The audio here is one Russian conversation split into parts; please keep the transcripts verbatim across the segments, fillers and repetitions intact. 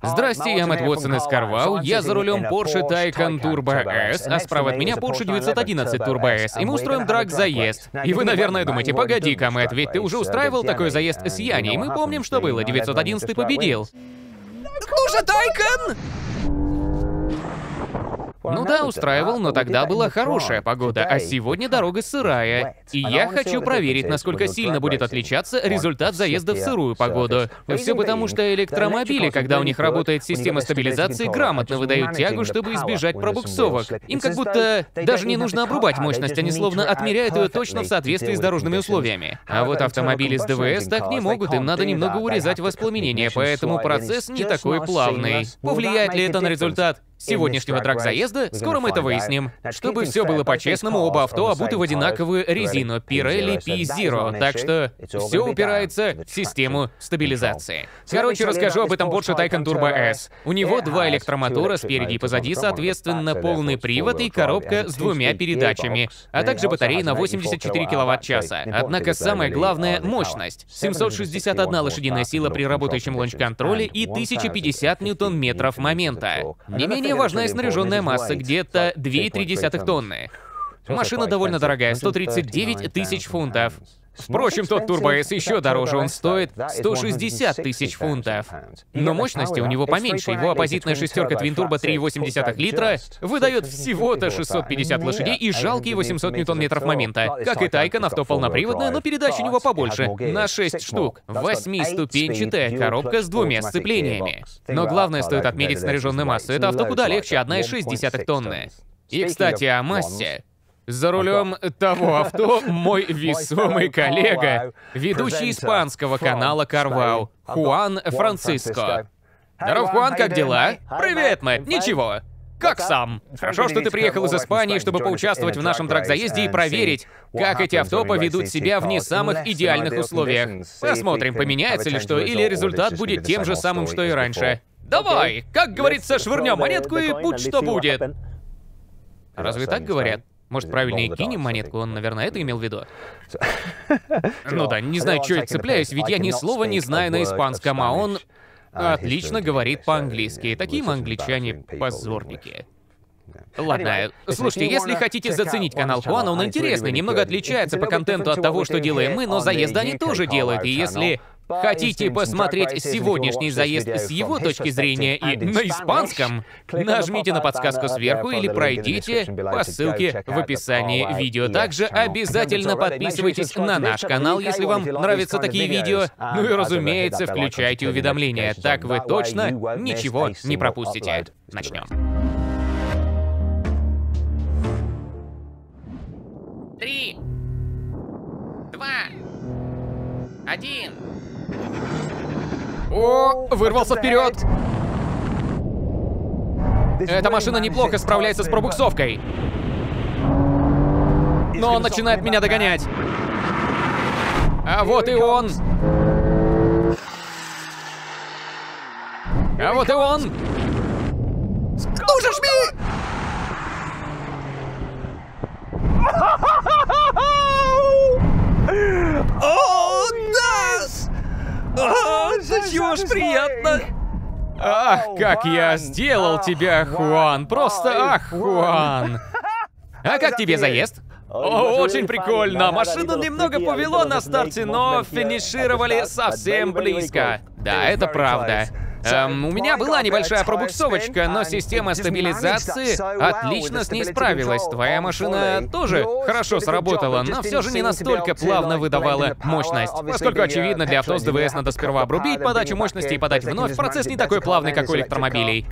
Здрасте, я Мэтт Уотсон из CarWow, я за рулем Porsche Taycan Turbo S, а справа от меня Porsche девятьсот одиннадцать Turbo S, и мы устроим драг-заезд. И вы, наверное, думаете, погоди-ка, Мэтт, ведь ты уже устраивал такой заезд с Яни, и мы помним, что было, девятьсот одиннадцать победил. Ну же, Тайкан! Ну да, устраивал, но тогда была хорошая погода, а сегодня дорога сырая. И я хочу проверить, насколько сильно будет отличаться результат заезда в сырую погоду. Все потому, что электромобили, когда у них работает система стабилизации, грамотно выдают тягу, чтобы избежать пробуксовок. Им как будто даже не нужно обрубать мощность, они словно отмеряют ее точно в соответствии с дорожными условиями. А вот автомобили с ДВС так не могут, им надо немного урезать воспламенение, поэтому процесс не такой плавный. Повлияет ли это на результат сегодняшнего драг-заезда? Скоро мы это выясним. Чтобы все было по-честному, оба авто обуты в одинаковую резину Pirelli пи Zero, так что все упирается в систему стабилизации. Короче, расскажу об этом Porsche Taycan Turbo S. У него два электромотора спереди и позади, соответственно, полный привод и коробка с двумя передачами, а также батарея на восемьдесят четыре киловатт-часа. Однако самое главное — мощность. семьсот шестьдесят одна лошадиная сила при работающем лонч-контроле и тысяча пятьдесят ньютон-метров момента. Не менее важна и снаряженная масса, где-то две и три десятых тонны. Машина довольно дорогая, сто тридцать девять тысяч фунтов. Впрочем, тот Turbo S еще дороже, он стоит сто шестьдесят тысяч фунтов. Но мощности у него поменьше, его оппозитная шестерка Twin Turbo три и восемь десятых литра выдает всего-то шестьсот пятьдесят лошадей и жалкие восемьсот ньютон-метров момента. Как и Taycan, авто полноприводное, но передача у него побольше, на шесть штук. Восьмиступенчатая коробка с двумя сцеплениями. Но главное, стоит отметить снаряженную массу. Это авто куда легче, одна и шесть десятых тонны. И, кстати, о массе. За рулем того авто мой весомый коллега, ведущий испанского канала CarWow, Хуан Франциско. Здоров, Хуан, как дела? Привет, Мэтт, ничего. Как сам? Хорошо, что ты приехал из Испании, чтобы поучаствовать в нашем драг-заезде и проверить, как эти авто поведут себя в не самых идеальных условиях. Посмотрим, поменяется ли что, или результат будет тем же самым, что и раньше. Давай, как говорится, швырнем монетку и будь что будет. Разве так говорят? Может, правильнее кинем монетку? Он, наверное, это имел в виду. Ну да, не знаю, что я цепляюсь, ведь я ни слова не знаю на испанском, а он отлично говорит по-английски. Такие мы англичане позорники. Ладно, слушайте, если хотите заценить канал Хуана, он интересный, немного отличается по контенту от того, что делаем мы, но заезды они тоже делают, и если хотите посмотреть сегодняшний заезд с его точки зрения и на испанском, нажмите на подсказку сверху или пройдите по ссылке в описании видео. Также обязательно подписывайтесь на наш канал, если вам нравятся такие видео. Ну и, разумеется, включайте уведомления, так вы точно ничего не пропустите. Начнем. Три, два, один. О, вырвался вперед! Эта машина неплохо справляется с пробуксовкой. Но он начинает меня догонять. А вот и он. А вот и он. Ну же, жми! О, да! О, да чего ж приятно! Ах, как я сделал тебя, Хуан! Просто ах, Хуан! А как тебе заезд? О, очень прикольно! Машину немного повело на старте, но финишировали совсем близко. Да, это правда. Эм, у меня была небольшая пробуксовочка, но система стабилизации отлично с ней справилась. Твоя машина тоже хорошо сработала, но все же не настолько плавно выдавала мощность. Поскольку, очевидно, для авто с ДВС надо сперва обрубить подачу мощности и подать вновь, процесс не такой плавный, как у электромобилей.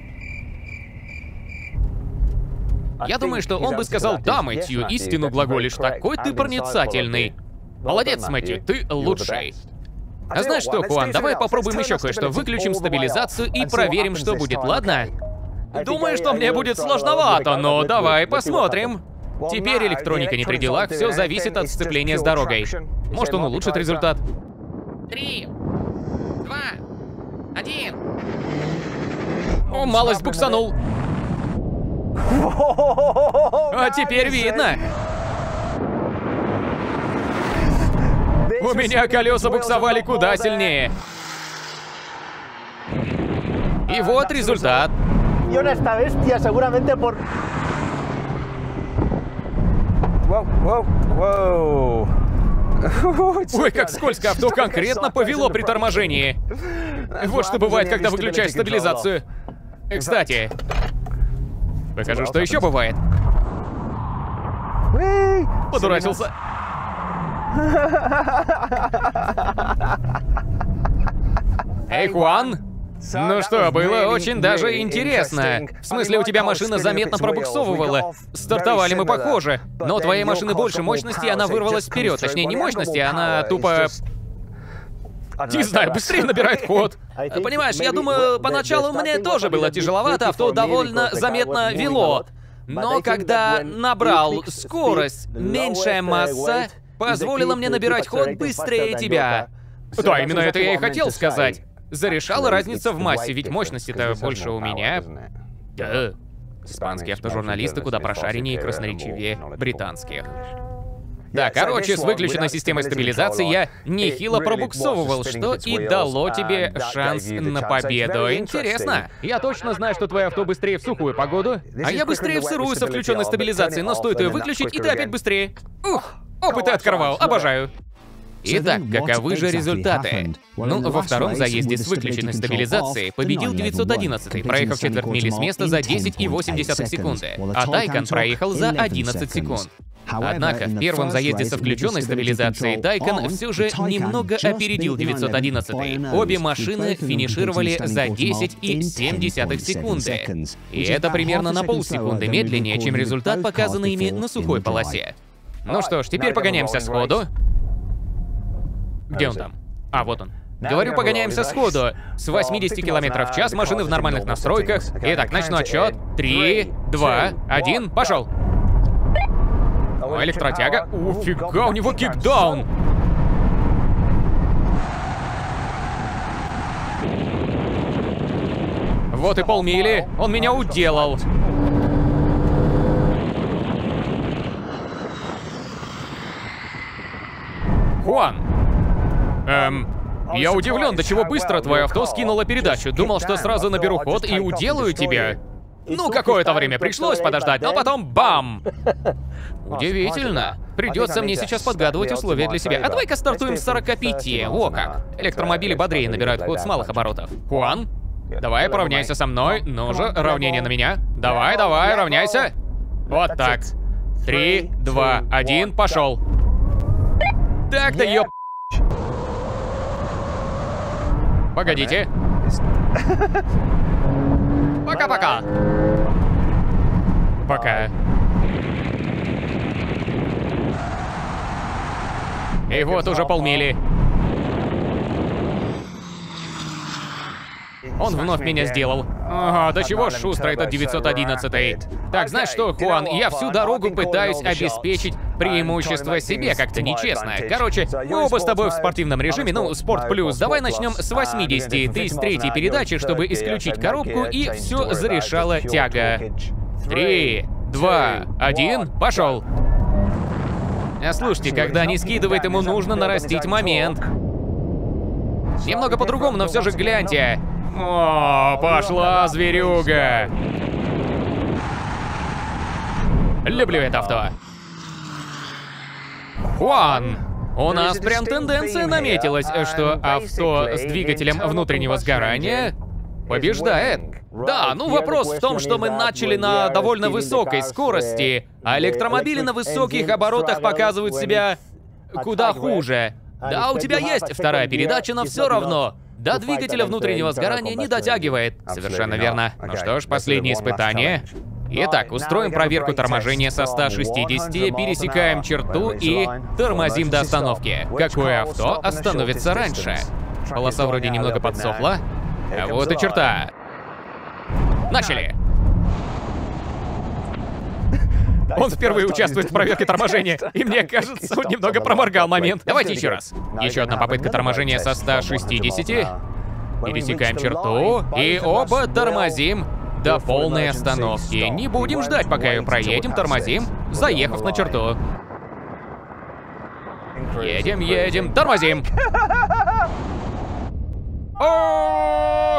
Я думаю, что он бы сказал: да, Мэтью, истину глаголишь, такой ты проницательный. Молодец, Мэтью, ты лучший. А знаешь что, Хуан, давай попробуем еще кое-что. Выключим стабилизацию и проверим, что будет, ладно? Думаю, что мне будет сложновато, но давай посмотрим. Теперь электроника не при делах, все зависит от сцепления с дорогой. Может, он улучшит результат. Три, два, один. О, малость буксанул. А теперь видно. У меня колеса буксовали куда сильнее. И вот результат. Ой, как скользко авто конкретно повело при торможении. Вот что бывает, когда выключаешь стабилизацию. Кстати, покажу, что еще бывает. Подурачился. Эй, Хуан! Ну что, было очень даже интересно. В смысле, у тебя машина заметно пробуксовывала. Стартовали мы похоже. Но у твоей машины больше мощности, и она вырвалась вперед. Точнее, не мощности, она тупо... Не знаю, быстрее набирает ход. Понимаешь, я думаю, поначалу мне тоже было тяжеловато, авто довольно заметно вело. Но когда набрал скорость, меньшая масса позволила мне набирать ход быстрее тебя. Да, именно это я и хотел сказать. Зарешала разница в массе, ведь мощности-то больше у меня. Да. Испанские автожурналисты куда прошареннее и красноречивее британских. Да, короче, с выключенной системой стабилизации я нехило пробуксовывал, что и дало тебе шанс на победу. Интересно. Я точно знаю, что твое авто быстрее в сухую погоду, а я быстрее в сырую со включенной стабилизацией, но стоит ее выключить, и ты опять быстрее. Ух, опыты открывал, обожаю. Итак, каковы же результаты? Ну, во втором заезде с выключенной стабилизацией победил девятьсот одиннадцатый, проехав четверть мили с места за десять и восемь десятых секунды, а Тайкан проехал за одиннадцать секунд. Однако, в первом заезде со включенной стабилизацией Тайкан все же немного опередил девятьсот одиннадцатый. Обе машины финишировали за десять и семь десятых секунды. И это примерно на полсекунды медленнее, чем результат, показанный ими на сухой полосе. Ну что ж, теперь погоняемся сходу. Где он там? А, вот он. Говорю, погоняемся сходу. С восьмидесяти километров в час машины в нормальных настройках. Итак, начну отсчет. Три, два, один, пошел. О, электротяга. Уфига, у него кикдаун. Вот и полмили. Он меня уделал. Хуан. Эм, я удивлен, до чего быстро твое авто скинуло передачу. Думал, что сразу наберу ход и уделаю тебя. Ну, какое-то время пришлось подождать, но потом бам! Удивительно. Придется мне сейчас подгадывать условия для себя. А давай-ка стартуем с сорока пяти. О как. Электромобили бодрее набирают ход с малых оборотов. Хуан, давай поравняйся со мной. Ну же, равнение на меня. Давай, давай, равняйся. Вот так. Три, два, один, пошел. Так-то ёп... Погодите. Пока-пока. Пока. И вот уже полмили. Он вновь меня сделал. Ага, до чего шустрый этот девятьсот одиннадцатый. Так, знаешь что, Хуан, я всю дорогу пытаюсь обеспечить преимущество себе как-то нечестно. Короче, мы оба с тобой в спортивном режиме, ну, спорт плюс. Давай начнем с восьмидесяти, ты с третьей передачи, чтобы исключить коробку, и все зарешала тяга. Три, два, один, пошел. А слушайте, когда не скидывает, ему нужно нарастить момент. Немного по-другому, но все же гляньте. О, пошла зверюга. Люблю это авто. Хуан, у нас прям тенденция наметилась, что авто с двигателем внутреннего сгорания побеждает. Да, ну вопрос в том, что мы начали на довольно высокой скорости, а электромобили на высоких оборотах показывают себя куда хуже. Да, у тебя есть вторая передача, но все равно до двигателя внутреннего сгорания не дотягивает. Совершенно верно. Ну что ж, последнее испытание. Итак, устроим проверку торможения со ста шестидесяти, пересекаем черту и тормозим до остановки. Какое авто остановится раньше? Полоса вроде немного подсохла. А вот и черта. Начали! Он впервые участвует в проверке торможения, и мне кажется, он немного проморгал момент. Давайте еще раз. Еще одна попытка торможения со ста шестидесяти. Пересекаем черту, и оба тормозим до полной остановки. Не будем ждать, пока ее проедем, тормозим, заехав на черту. Едем, едем, тормозим. О!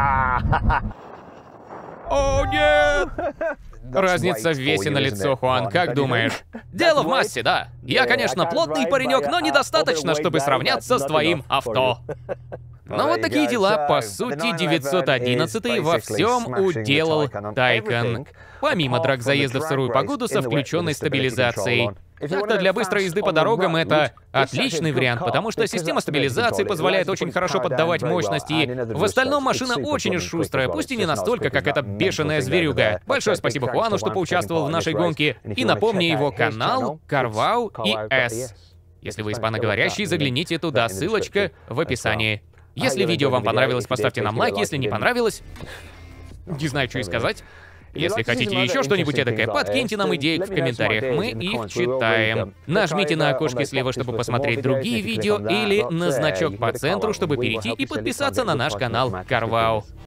О, нет! Разница в весе на лицо, Хуан, как думаешь? Дело в массе, да. Я, конечно, плотный паренек, но недостаточно, чтобы сравняться с твоим авто. Но вот такие дела, по сути, девятьсот одиннадцатый во всем уделал Тайкан. Помимо драк заезда в сырую погоду со включенной стабилизацией. Так-то для быстрой езды по дорогам это отличный вариант, потому что система стабилизации позволяет очень хорошо поддавать мощности, и в остальном машина очень уж шустрая, пусть и не настолько, как эта бешеная зверюга. Большое спасибо Хуану, что поучаствовал в нашей гонке, и напомню его канал Карвау и Эс. Если вы испаноговорящий, загляните туда, ссылочка в описании. Если видео вам понравилось, поставьте нам лайк, если не понравилось, не знаю, что и сказать. Если хотите еще что-нибудь эдакое, подкиньте нам идеи в комментариях, мы их читаем. Нажмите на окошко слева, чтобы посмотреть другие видео, или на значок по центру, чтобы перейти и подписаться на наш канал Карвау.